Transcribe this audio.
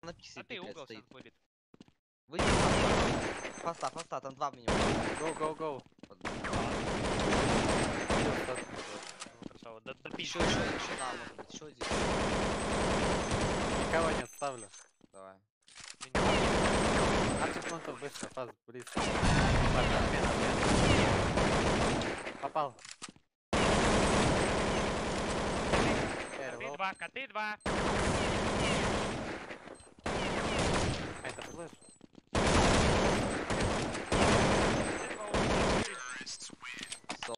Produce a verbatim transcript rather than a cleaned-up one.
на пиксе А ты пикает угол стоит. сейчас будет. Выйди. Фаста, фаста, там два минимум. Go, go, go. Ну, красава. Да, да Еще, пизди. еще, еще, да, может быть, еще здесь. Никого не отставлю. Давай. двадцать фунтов быстро, фаз, близко. Ладно, обмен, обмен. Попал. Коты Hello. два, коты два.